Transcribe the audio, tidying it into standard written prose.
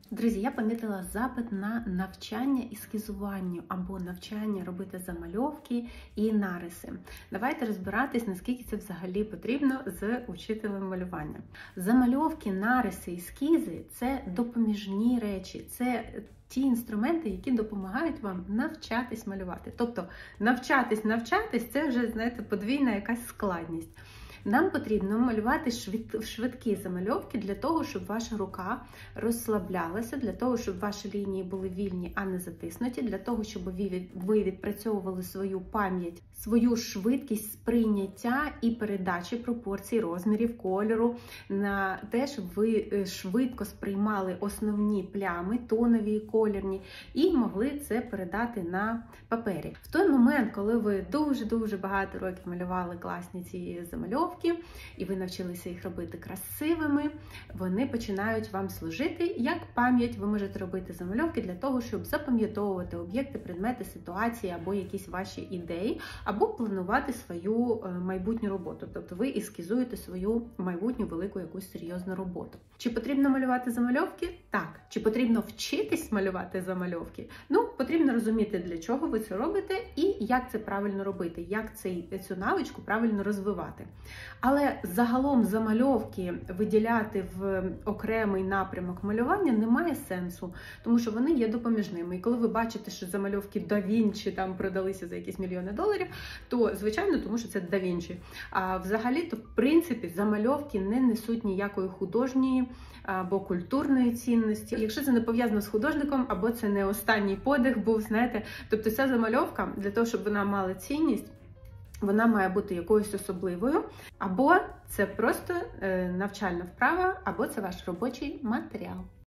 Друзі, я помітила запит на навчання ескізуванню або навчання робити замальовки і нариси. Давайте розбиратись, наскільки це взагалі потрібно з учителем малювання. Замальовки, нариси, ескізи – це допоміжні речі, це ті інструменти, які допомагають вам навчатись малювати. Тобто навчатись – це вже, знаєте, подвійна якась складність. Нам потрібно малювати швидкі замальовки для того, щоб ваша рука розслаблялася, для того, щоб ваші лінії були вільні, а не затиснуті, для того, щоб ви відпрацьовували свою пам'ять, свою швидкість сприйняття і передачі пропорцій, розмірів, кольору, на те, щоб ви швидко сприймали основні плями, тонові і колірні, і могли це передати на папері. В той момент, коли ви дуже-дуже багато років малювали класні ці замальовки, і ви навчилися їх робити красивими, вони починають вам служити як пам'ять. Ви можете робити замальовки для того, щоб запам'ятовувати об'єкти, предмети, ситуації або якісь ваші ідеї, або планувати свою майбутню роботу. Тобто ви ескізуєте свою майбутню велику якусь серйозну роботу. Чи потрібно малювати замальовки? Так. Чи потрібно вчитись малювати замальовки? Потрібно розуміти, для чого ви це робите і як це правильно робити, як цю навичку правильно розвивати. Але загалом замальовки виділяти в окремий напрямок малювання немає сенсу, тому що вони є допоміжними. І коли ви бачите, що замальовки Да Вінчі там продалися за якісь мільйони доларів, то, звичайно, тому що це Да Вінчі. А взагалі-то, в принципі, замальовки не несуть ніякої художньої або культурної цінності. Якщо це не пов'язано з художником, або це не останній подих був, знаєте, тобто ця замальовка, для того, щоб вона мала цінність, вона має бути якоюсь особливою, або це просто навчальна вправа, або це ваш робочий матеріал.